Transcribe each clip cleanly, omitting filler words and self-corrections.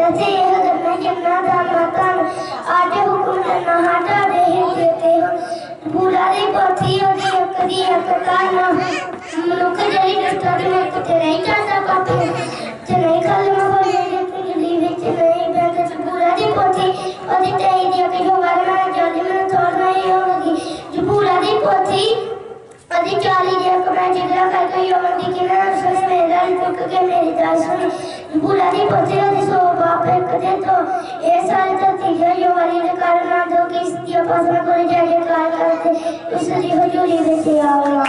से यह करना जन्ना दाना कान आज हुकुम करना हाटा दे देते हो बुरा दी पोथी ओदी अकदी अककाना मनुख जरी दस्ता दे मत ते नहीं जाता पापे ते नहीं खाले मबले के गली विच नहीं बैठे बुरा दी पोथी ओदी तेई दी के जो वाला जल्दी में छोड़ना ही होगी जो बुरा दी पोथी अभी 40 दिन का मैं जिगरा करके यौवन दी के ना सुने मेरा चुक के मेरी दास सुनी बुला दी पोते दी सो बाप एक दे तो ये साल तक तीजा यौवनी ने कारण ना दो कि इस्तिया पास में करे जाए कार करते उस दी हजूरी में से आओ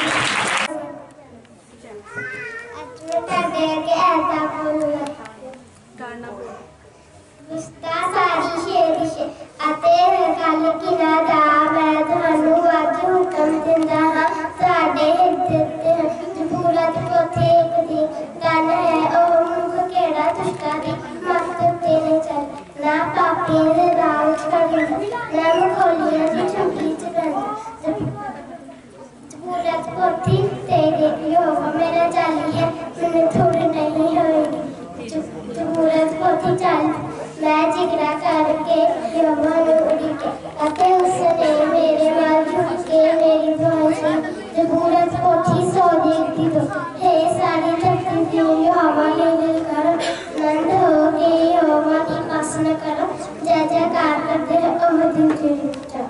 अच्छा दे के ऐसा बोलूंगा गाना मुस्ता सारी शेरी आते कल की रात मैं ਤੁਹਾਨੂੰ ਅੱਜ ਹੁਕਮ ਦਿੰਦਾ ਹਾਂ ਸਾਡੇ ਹਿੱਤੇ ਪੂਰਾ ਤੇ ਪੋਥੇ ਇੱਕ ਦੀ ਗੱਲ ਹੈ ਉਹ ਮੁਖ ਕਿਹੜਾ ਦੁਸ਼ਟਾ ਦੀ ਮੱਤ ਤੇਰੇ ਚੱਲ ਨਾ ਪਾਪੇ ਦੇ ਰਾਹ ਛੱਡ ਨਾ ਮਖੌਲੀਆਂ ਦੀ ਝੁੰਗੀ ਚ ਪੈਂਦਾ ਪੂਰਾ ਤੇ ਪੋਥੀ ਤੇਰੇ ਪਿਓ ਮੇਰਾ ਚਾਲੀ ਹੈ ਮੈਨੂੰ ਥੋੜੀ ਨਹੀਂ ਹੋਏਗੀ ਪੂਰਾ ਤੇ ਪੋਥੀ ਚੱਲ मैं जिगरा करके यौवन उड़ी के अते उसने मेरे वाल झुक के मेरी दुआ जबूरत पोथी सो देखती तो हे सारी धरती थी यहोवा ने दिल करो नंद हो के यहोवा की उपासना करो जय जयकार करते रहो ओह दिन चिड़िया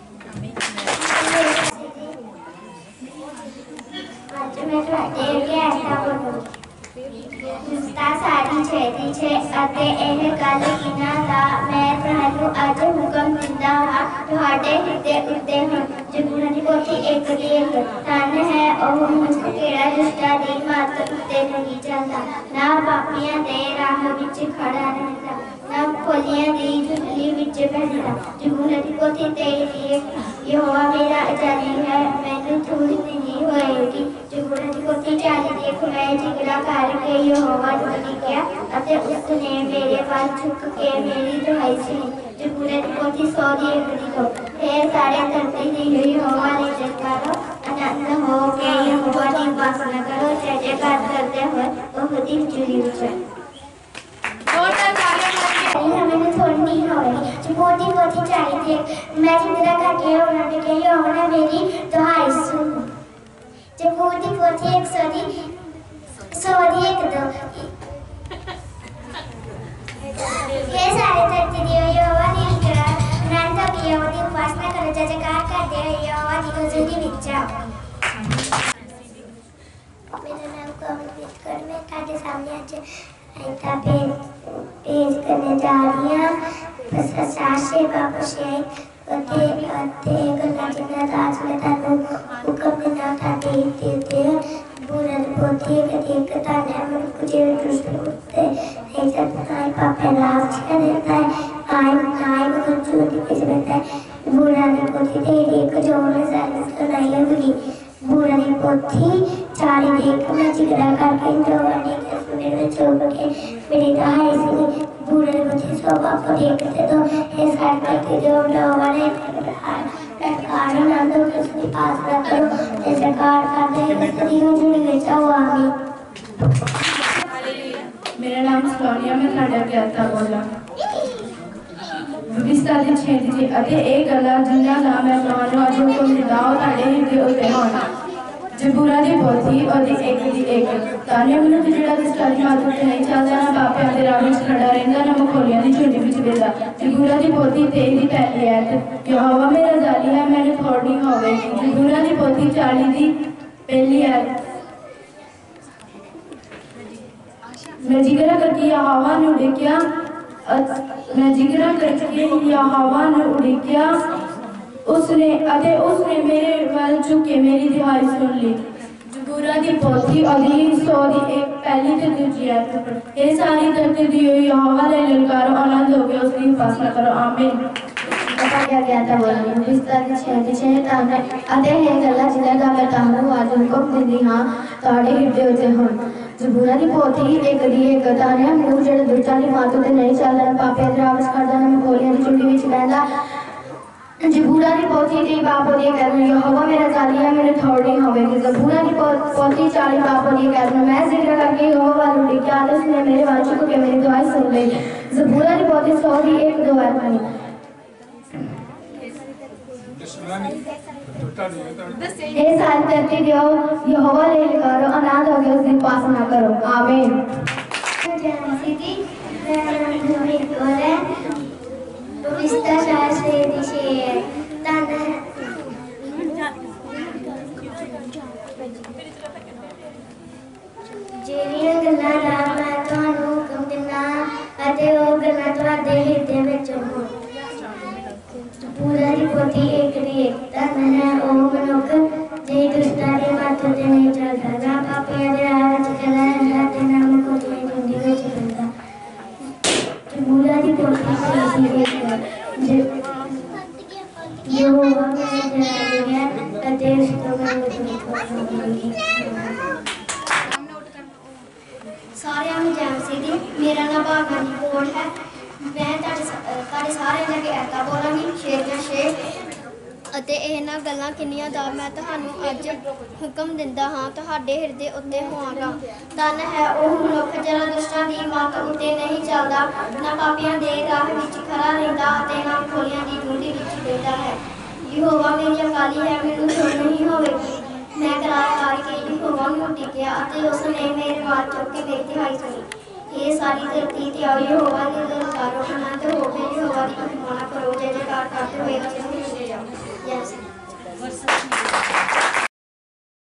आज मैं ਤੁਹਾਡੇ ਅੱਗੇ ਐਸਾ ਬੋਲੂੰਗੀ मुस्ता सारी छेदी छे अते एह गल इना दा मैं तुहानू अज हुकम दिंदा हां तुहाडे हिते उत्ते हन जबूरा दी पोथी एक दी एक तन है ओह मुख केड़ा दुष्टा दी मत उत्ते नहीं चलदा ना पापियां दे राह विच खड़ा रहंदा ना खोलियां दी झुगली विच बैठदा जबूरा दी पोथी तेरी यहोवा मेरा अजादी है मैनू थोड़ी नहीं होएगी जबूरा दी पोथी चाली देख मैं जिगरा करके यहोवा को लिखिया अते उसने मेरे पास झुक के मेरी दुहाई सुनी जबूरा दी पोथी 100 दी एक दी दो हे सारे धरती दी यहोवा ने जयकारो आनंद हो के यहोवा की उपासना करो जय जयकार करते हुए ओह दिन जुड़ी विच हमें थोड़ी होगी जो पोथी पोथी चाहिए मैं जिगरा करके उन्होंने कही यहोवा मेरी दुहाई सुन जब पोथी 100 दी सॉरी एक दो ये सारे धरती दी यहोवा ने करा नंद की यहोवा की उपासना करो जय जयकार करते हैं यहोवा की हजूरी विच मेरा नाम कमलप्रीत कौर मैं ਤੁਹਾਡੇ सामने आज आयता पेश करने जा रही हूं बस साशे बाबू शेख अते गल्ला जिन्ना राज में तानू हुक्म देना ताके देते बुरा पोथी कदी एक ताने मन कुछ दुष्ट होते है जब ताई पापे राज करता है आय मतलब चोरी के रहता है बुरा पोथी तेरी एक जोर से सुनाई होगी बुरा पोथी चारी देख मैं जिगरा करके जवानी के सुने में चोर के मेरी दहाई सुनी बुरा पोथी सब आपको देखते तो ये साइड करके जो डोवाने कारण नंद के सुनी पास ना करो जैसे कार करते हैं स्त्रियों जुड़ी में जाओ आमीन मेरा नाम सोनिया मैं ਤੁਹਾਡਾ ਗਿਆਤਾ ਬੋਲਾਂ ਵਿਸਤਾਰ ਦੀ ਛੇਤੀ ਜੀ ਅਤੇ ਇਹ ਗੱਲਾਂ ਜਿਨ੍ਹਾਂ ਦਾ ਮੈਂ ਤੁਹਾਨੂੰ ਅੱਜ ਹੁਕਮ ਦਿੰਦਾ ਹਾਂ ਤੁਹਾਡੇ ਹਿਰਦੇ ਉੱਤੇ ਹੋਣ ਜਬੂਰਾ ਦੀ ਪੋਥੀ ਉਹਦੀ ਇੱਕ ਦੀ ਇੱਕ ਤਾਨੇ ਮਨੁੱਖ ਜਿਹੜਾ ਦੁਸ਼ਟਾਈ ਮਾਰਗ ਉੱਤੇ ਨਹੀਂ ਚੱਲਦਾ ਨਾ ਪਾਪਿਆਂ ਦੇ ਰਾਹ ਵਿੱਚ ਖੜਾ ਰਹਿੰਦਾ ਨਾ ਮਖੌਲੀਆਂ ਦੀ ਝੁੰਡੀ ਵਿੱਚ ਬਹਿੰਦਾ ਜਬੂਰਾ ਦੀ ਪੋਥੀ 23 ਦੀ ਪਹਿਲੀ ਐਤ ਯਹੋਵਾ ਮੇਰਾ ਜਾਲੀ ਹੈ ਮੈਨੂੰ ਥੋੜ ਨਹੀਂ ਹੋਵੇਗੀ ਜਬੂਰਾ ਦੀ ਪੋਥੀ 40 ਦੀ ਪਹਿਲੀ ਐਤ मैं जिगरा करके यहोवा ने उड़िया मैं जिगरा करके यहोवा ने उड़िया उसने मेरे वाल झुके मेरी दिहाई सुन ली जबूरा दी पोथी अगली 100 दी एक पहली ते दूजी आयत ये सारी धरती दी यहोवा ने ललकारो आनंद हो गया उसकी उपासना करो आमीन बताया गया था बोलने विस्तार की छे ताने अते है गल्ला जिला दा मैं तानू आज हुकम दिंदी हां ਤੁਹਾਡੇ ਹਿਰਦੇ ਉੱਤੇ ਹੋਣ जबूरा दी पोथी एक दी एक ताने मुंह जेड़े दुष्टां दी मात ते नहीं चलदा पापियां दे राह विच खड़दा ना मखौलियां दी चुंडी विच बहंदा जबूरा की पोथी 3 बाप होती कहते हैं यहोवा मेरा जाली है मेरे थोड़ नहीं होवेगी। जबूरा की पोथी 40 बाप होती कहते हैं मैं जिक्र करके यहोवा लुटी क्या उसने मेरे वाल चुक के मेरी दुआएं सुन ली। जबूरा की पोथी 100 की 1-2 आयत बनी। हे सारी धरती दियो यहोवा ले करो अनाथ हो गए उसकी उपासना करो आमीन। विस्ता शास्त्रे दिशे तन ਜਿਹੜੀਆਂ ਗੱਲਾਂ ਦਾ ਮੈਂ ਤੁਹਾਨੂੰ ਹੁਕਮ ਦਿੰਦਾ ਅਤੇ ਉਹ ਗੱਲਾਂ ਤੁਹਾਡੇ ਹਿਰਦੇ ਵਿੱਚ ਹੋਣ। ਪੂਰਾ ਦੀ ਪੋਥੀ ਇੱਕ ਦੀ ਇੱਕ ਧਨ ਹੈ ਉਹ ਮਨੁੱਖ ਜੇ ਦੁਸ਼ਟਾਂ ਦੇ ਮੱਤ ਤੇ ਨਹੀਂ ਚੱਲਦਾ ਨਾ ਪਾਪੀਆਂ ਦੇ ਰਾਹ ਵਿੱਚ ਚੱਲਦਾ ਰਹਿੰਦਾ ਤੇ ਨਾ ਮੁਕਤੀ ਜ਼ਿੰਦਗੀ ਵਿੱਚ ਰਹਿੰਦਾ। ਪੂਰਾ ਦੀ ਪੋਥੀ यहोवा मेरा जाली है अते उसको मैं सारिਆਂ ਨੂੰ ਜੈ ਮਸੀਹ ਦੀ। ਮੇਰਾ ਨਾਮ ਭਾਵਨਾ ਜੀ ਕੋਲ ਹੈ। ਮੈਂ ਤੁਹਾਡੇ ਸਾਰਿਆਂ ਦੇ ਅੱਗੇ ਐਤਾ ਬੋਲਾਂਗੀ 6 ਅਤੇ ਇਹਨਾਂ ਗੱਲਾਂ ਕਿੰਨੀਆਂ ਦਾ ਮੈਂ ਤੁਹਾਨੂੰ ਅੱਜ ਹੁਕਮ ਦਿੰਦਾ ਹਾਂ ਤੁਹਾਡੇ ਹਿਰਦੇ ਉੱਤੇ ਹੋਵਾਂਗਾ। ਧਨ ਹੈ ਉਹ ਮਨੁੱਖ ਜਿਹੜਾ ਦੁਸ਼ਟਾਂ ਦੀ ਮੱਤ ਉੱਤੇ ਨਹੀਂ ਚੱਲਦਾ ਨਾ ਪਾਪੀਆਂ ਦੇ ਰਾਹ ਵਿੱਚ ਖੜਾ ਰਹਿੰਦਾ ਅਤੇ ਨਾ ਖੋਲਿਆਂ ਦੀ ਡੂੰਘੀ ਵਿੱਚ ਰਹਿੰਦਾ ਹੈ। ਯਹੋਵਾ ਮੇਰੀ ਅਕਾਲੀ ਹੈ ਮੈਨੂੰ ਥੋੜ ਨਹੀਂ ਹੋਵੇਗੀ। ਮੈਂ ਕਰਾਰ ਕੇ ਯਹੋਵਾ ਨੂੰ ਟਿਕਿਆ ਅਤੇ ਉਸ ਨੇ ਮੇਰੇ ਵਾਲ ਚੁੱਕ ਕੇ ਮੇਰੀ ਦਿਹਾਈ ਸੁਣੀ। ਇਹ ਸਾਰੀ ਧਰਤੀ ਤੇ ਆਓ ਯਹੋਵਾ ਦੇ ਲਲਕਾਰੋ ਆਨੰਦ ਹੋ ਕੇ ਯਹੋਵਾ ਦੀ महिमा करो जय जयकार करते हुए जाओ। यस